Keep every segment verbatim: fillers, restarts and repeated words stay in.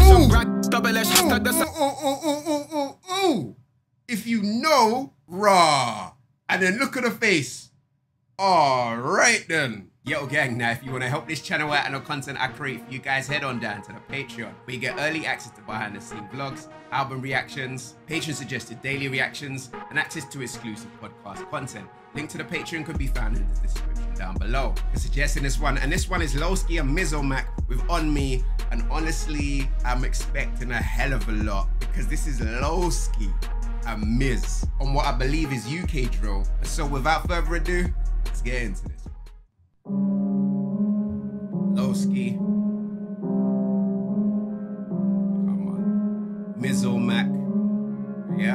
and brag. Double H, hashtag the ooh, ooh, ooh, ooh, ooh, ooh, ooh. If you know, raw. And then look at the face. All right then. Yo gang, now if you want to help this channel out and the content I create for you guys, head on down to the Patreon, where you get early access to behind the scene vlogs, album reactions, patron suggested daily reactions, and access to exclusive podcast content. Link to the Patreon could be found in the description down below. For suggesting this one, and this one is Lowski and Mizomac with On Me, and honestly, I'm expecting a hell of a lot because this is Lowski and Miz on what I believe is U K drill. So without further ado, let's get into this. Lowski, come on, Mizomac, yeah.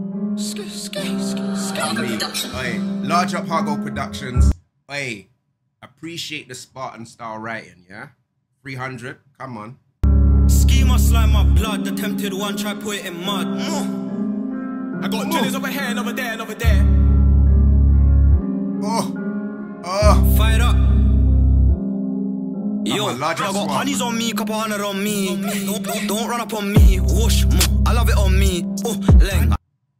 Oi, Large Up Hargo Productions. Oi, appreciate the Spartan style writing, yeah. three hundred, come on. Ski must slime my blood. The tempted one try put it in mud. I got drillers over here and over there and over there. Oh, oh. Fired up. Yo, on, I got swap. honeys on me, couple hundred on me. Don't, don't, don't run up on me. Whoosh, mm, I love it on me. Oh, leng.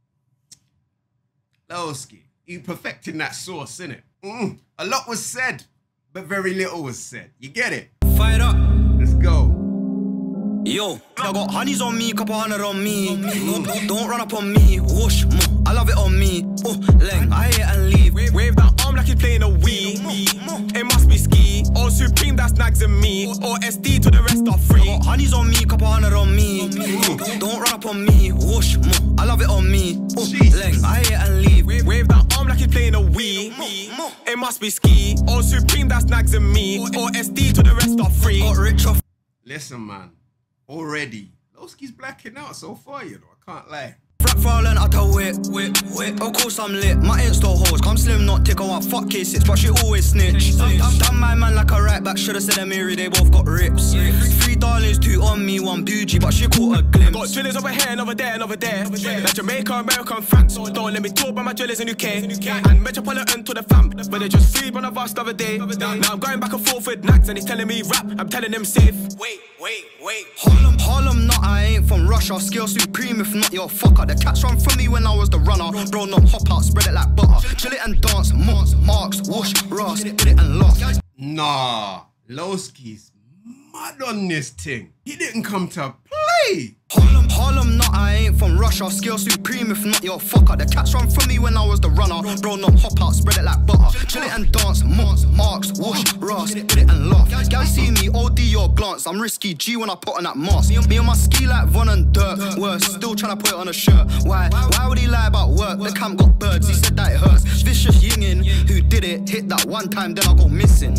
Lowski, you perfecting that sauce, innit? Mm, a lot was said, but very little was said. You get it? Fired up. Let's go. Yo, I got honeys on me, couple hundred on me. Don't, don't, don't run up on me. Whoosh, mm, I love it on me. Oh, leng, I hit and leave. Wave, wave that arm like you're playing a Wii. It must be ski, or Supreme, that's Nags and me, or S D to the rest are free. I got honeys on me, couple hundred on me. Don't, don't run up on me. Whoosh, mm, I love it on me. Oh, leng, I hit and leave. Wave, wave that arm like you're playing a Wii. It must be ski, or Supreme, that's Nags and me, or S D to the rest are free. Got rich off. Listen, man. Already, Lowski's blacking out so far, you know. I can't lie. Rap falling out her whip, whip, whip. Of course I'm lit. My Insta hoes come slim, not tick. I want fuck cases, but she always snitch. Damn my man like a right back. Shoulda said Amiri, they both got rips. Three darlings, two on me, one bougie, but she caught a glimpse. Got drillers over here and over there and over there. Like Jamaica, American, France. Don't let me talk about my drillers in U K. And Metropolitan to the fam. But they just freed one of us the other day. Now I'm going back and forth with Nags and he's telling me rap. I'm telling him safe. Wait, wait, wait. Harlem, Harlem, not I ain't from Russia. Skill Supreme, if not your fucker. The cats run from me when I was the runner. Bro, not hop out, spread it like butter. Chill it and dance, marks, marks, whoosh, Ross, did it and lost. Nah, Lowski's mad on this thing. He didn't come to play. Harlem, Harlem, not I ain't from Russia. Skill Supreme, if not your fucker. The cats run from me when I was the runner. Bro, not hop out, spread it like butter. Chill it and dance, marks, marks, whoosh, Ross, did it and laugh. Guys see me, O D your glance. I'm risky G when I put on that mask. Me and my ski like Von and Dirk. Worse, still trying to put it on a shirt. Why? Why would he lie about work? The camp got birds, he said that it hurts. Vicious yingin', who did it, hit that one time, then I go missing.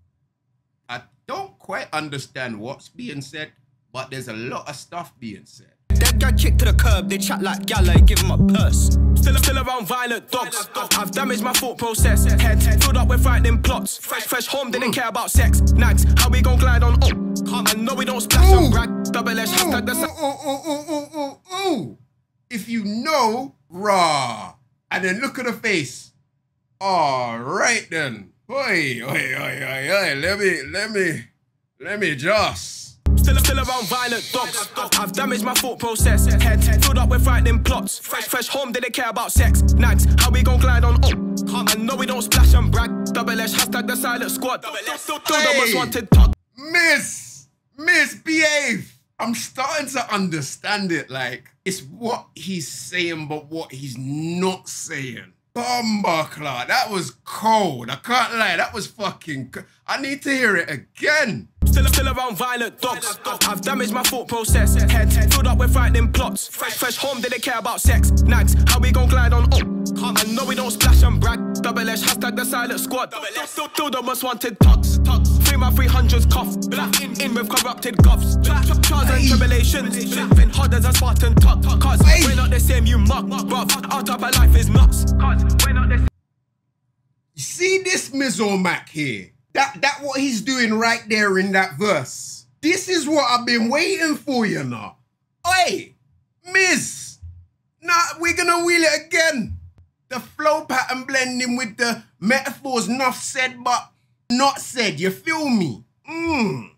I don't quite understand what's being said, but there's a lot of stuff being said. That guy kicked to the curb, they chat like gala, give him a purse. Still, still around violent dogs. I've damaged my thought process. Head filled up with frightening plots. Fresh, fresh home, didn't care about sex. Nags, how we gon' glide on? Oh, I know we don't splash Ooh. and brag. Double H, hashtag the. Ooh, ooh, ooh, ooh, ooh, ooh, ooh. If you know, raw. And then look at the face. All right then. Oi, oi, oi, oi, oi. Let me, let me, let me just. Still, still around violent dogs. I've damaged my thought process. Head filled up with frightening plots. Fresh, fresh home, didn't care about sex. Nags, how we gon' glide on? Oh, I know we don't splash and brag. Double H, hashtag the silent squad. Still the most wanted talk. Miss, Miss, behave. I'm starting to understand it. Like, it's what he's saying, but what he's not saying. Bumbleclaw, that was cold. I can't lie, that was fucking co I need to hear it again. Still, still around violent dogs. I've damaged my thought process. Head filled up with frightening plots. Fresh, fresh home, didn't care about sex. Nags, how we gon' glide on? Oh, I know we don't splash and brag. Double H, hashtag the silent squad. Still, still the most wanted tugs. Three my three hundreds cough. In, in with corrupted govs. Trials and tribulations. Living hard as a Spartan tug. Cause we're not the same, you mug. Bruv, our type of life is nuts. Cause we're not the same. You see this Mizomac here? That that what he's doing right there in that verse. This is what I've been waiting for, you know. Oi, Miz. Nah, we're gonna wheel it again. The flow pattern blending with the metaphors, enough said but not said. You feel me? Mmm.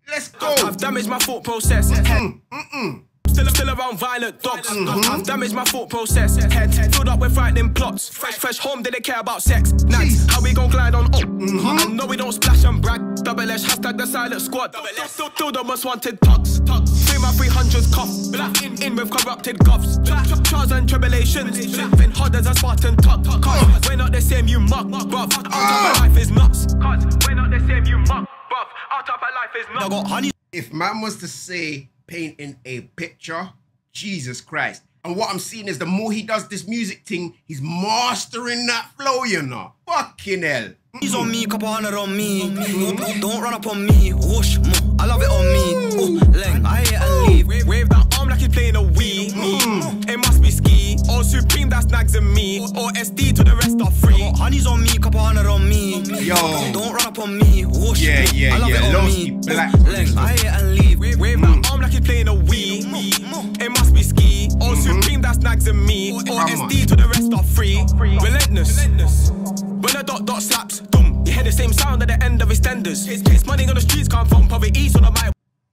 Let's go. I've damaged my thought process. Mm, mm-mm. Still, still around violent dogs. Mm-hmm. I've damaged my thought process. Head filled up with frightening plots. Fresh, fresh home, they don't care about sex. Nice, how we gon' glide on up? Mm-hmm. I know we don't splash and brag. Double S, hashtag the silent squad. Still, still the most wanted tucks. Three my three hundreds cuff. In, in with corrupted govs. Trials and tribulations. Laughing hard as a Spartan tuck. Cause we're not the same, you muck, bruv. Our type of life is nuts. Cause we're not the same, you muck, bruv. Our type of life is nuts. I got honey. If man was to say painting a picture, Jesus Christ. And what I'm seeing is the more he does this music thing, he's mastering that flow, you know. Fucking hell. He's on me, couple hundred on me. Mm-hmm. Don't run up on me. Whoosh, I love it on me. Oh, Leng, I hate and leave. Wave, wave that arm like he's playing a Wii. Mm. It must be ski. Or Supreme, that's Nags and me. Or S D to the rest are free. Honey's on me, couple hundred on me. Yo. Don't run up on me. Whoosh, yeah, yeah, I love yeah. it on Lowski, me. black. Leng, I hate and leave. Wave, wave mm. that arm like he's playing a Wii. Mm. It must be ski. Or mm-hmm. Supreme, that's Nags and me. Or Come S D on. to the rest are free. Relentless. Relentless. When a dot dot slaps, boom, you hear the same sound at the end of extenders. His money on the streets come from poverty, so the mic.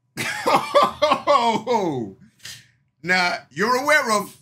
Now, you're aware of.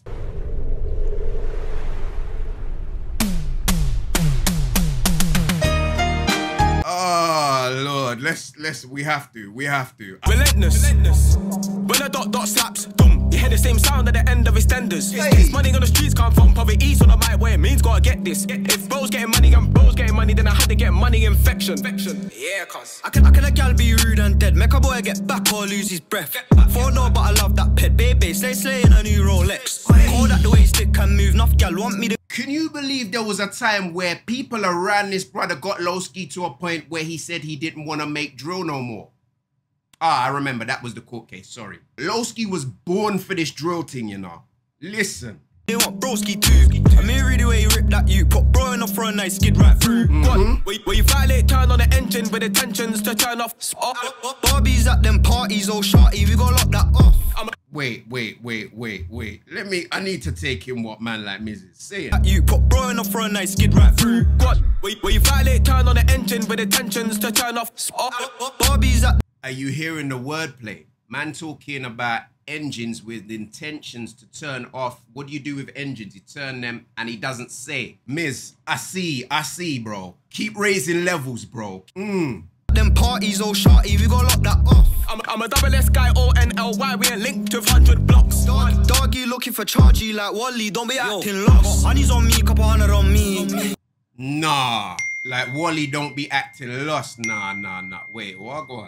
Oh Lord, let's let's we have to, we have to. Relentless. Relentless. When a dot dot slaps, boom, you hear the same sound at the end of extenders. Hey. His money on the streets come from poverty, so the mic where it means gotta get this. If bro's getting money and bro's getting money, then I had to get money infection. infection. Yeah, cuz. I can, I can a gal be rude and dead. Make a boy get back or lose his breath. For no, but I love that pet baby. Slay slay in a new Rolex. Call that the way stick can move. Enough gal want me to. Can you believe there was a time where people around this brother got Lowski to a point where he said he didn't want to make drill no more? Ah, I remember, that was the court case, sorry. Lowski was born for this drill thing, you know. Listen. They want broski too. I mean, really, where you rip that you put bro enough for a nice skid right through. Mm-hmm. God, where, where you violate, turn on the engine with intentions to turn off. off. Barbies at them parties, oh shorty, we gon' lock that off. I'm Wait, wait, wait, wait, wait. Let me, I need to take in what man like Miz is saying. You put bro enough for a nice skid right through. God, where, where you violate, turn on the engine with intentions to turn off. off. Barbies at. Are you hearing the wordplay? Man talking about engines with intentions to turn off. What do you do with engines? You turn them and he doesn't say. Miz, I see, I see, bro. Keep raising levels, bro. Mm. Them parties, oh shorty, we gon' lock that off. I'm, I'm a double S guy, O N L Y, we ain't linked with hundred blocks. Dog, doggy looking for chargy like Wally, don't be acting lost. Honey's on me, couple hundred on me. Nah, like Wally don't be acting lost. Nah, nah, nah. Wait, what? Go on.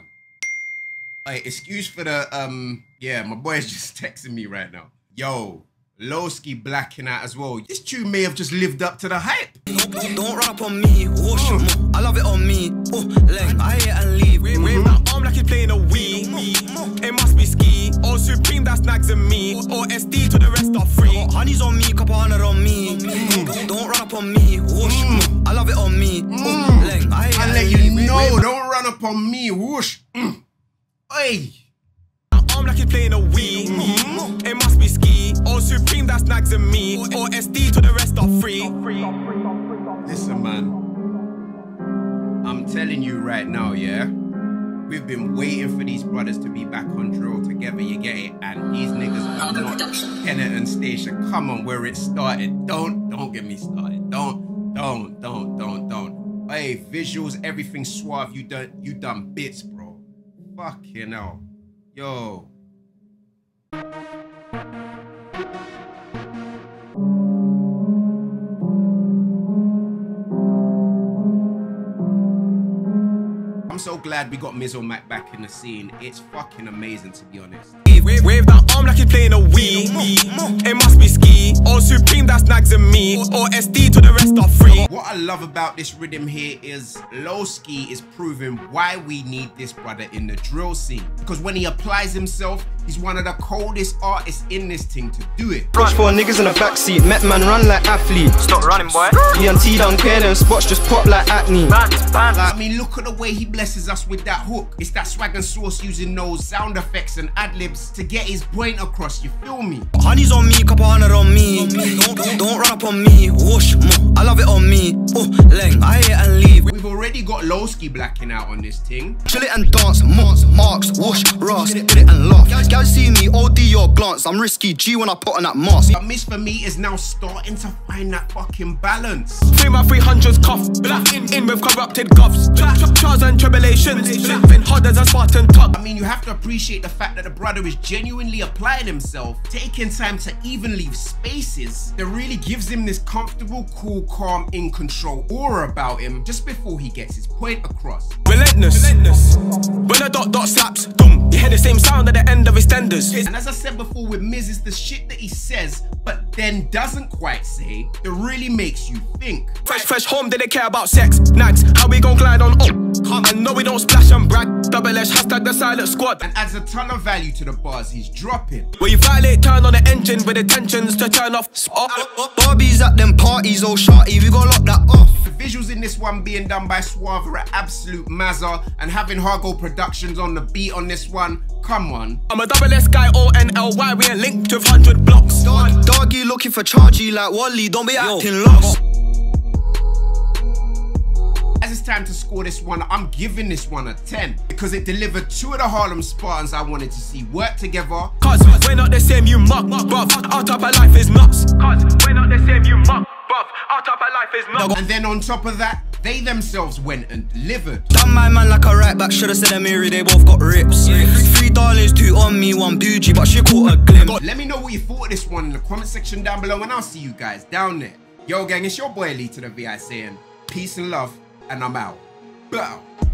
Hey, excuse for the, um, yeah, my boy's just texting me right now. Yo, Lowski blacking out as well. This tune may have just lived up to the hype. Don't run up on me, whoosh, oh. I love it on me. Oh, Leng, I hate and leave. Wave, wave that arm like he's playing a Wii. It must be ski. Or Supreme, that's Nags and me. Or S D to the rest are free. Honey's on me, couple hundred on me. Mm. Don't run up on me, whoosh, mm. I love it on me. Mm. Oh, Leng, I hate I and let leave. you know, don't run up on me, whoosh. Mm. Hey. Arm like he's playing a Wii. Mm-hmm. It must be ski. Or Supreme, that's Nags and me. Or S D to the rest are free. Listen, man. I'm telling you right now, yeah? We've been waiting for these brothers to be back on drill together, you get it? And these niggas are not Kenneth and Station. Come on, where it started. Don't, don't get me started. Don't, don't, don't, don't, don't. Hey, visuals, everything suave. You done, you done bits, bro. Fucking hell. Yo. I'm so glad we got Mizzo Mac back in the scene. It's fucking amazing, to be honest. Wave, wave that arm like he's playing a Wii. It must be ski. Or Supreme, that's Nags and me. Or S D to the rest are free. What I love about this rhythm here is Lowski is proving why we need this brother in the drill scene. Because when he applies himself, He's one of the coldest artists in this thing to do it. Rush for niggas in the backseat, met man run like athlete. Stop running, boy. E and T don't care, them spots just pop like acne. I mean, look at the way he blesses us with that hook. It's that swag and sauce using those sound effects and ad-libs to get his point across, you feel me? Honey's on me, couple hundred on me. Don't, don't, don't run up on me, whoosh, mo, I love it on me. Oh, leng, I hit and leave. We've already got Lowski blacking out on this thing. Chill it and dance, marks, marks, whoosh, Ross, get it and laugh. Guys see me, O D your glance, I'm risky G when I put on that mask. But Miss for me is now starting to find that fucking balance. Three my three hundreds cough, black in, in with corrupted govs. Trials and tribulations, living hard as a Spartan tug. I mean, you have to appreciate the fact that the brother is genuinely applying himself, taking time to even leave spaces that really gives him this comfortable, cool, calm, in control aura about him just before he gets his point across. Relentless. Relentless. When a dot dot slaps, boom, you hear the same sound at the end of his tenders. And as I said before with Miz, it's the shit that he says but then doesn't quite say that really makes you think. Fresh, fresh home, they care about sex. Nags, how we gon' glide on oh. I know we don't splash and brag. Double H, hashtag the silent squad. And adds a ton of value to the bars he's dropping. Where you violate, turn on the engine with intentions to turn off. Oh. Barbies at them parties, oh shawty, we gon' lock that off. The visuals in this one being done by Suave are absolute mazza, and having Hargo Productions on the beat on this one, come on. I'm a double S guy, O N L Y, we ain't linked with one hundred blocks. Dog, doggy looking for chargy like Wally, don't be acting lost. As it's time to score this one, I'm giving this one a ten because it delivered two of the Harlem Spartans I wanted to see work together. Cause we're not the same, you muck, bruv. Our type of life is nuts. Cause we're not the same, you muck, bruv. Our type of life is nuts. And then on top of that, they themselves went and delivered. Done my man like a right back, should've said Amiri, they both got rips. Three darlings, two on me, one bougie, but she caught a glimpse. Let me know what you thought of this one in the comment section down below, and I'll see you guys down there. Yo gang, it's your boy Lee to the V I saying peace and love, and I'm out. Bow.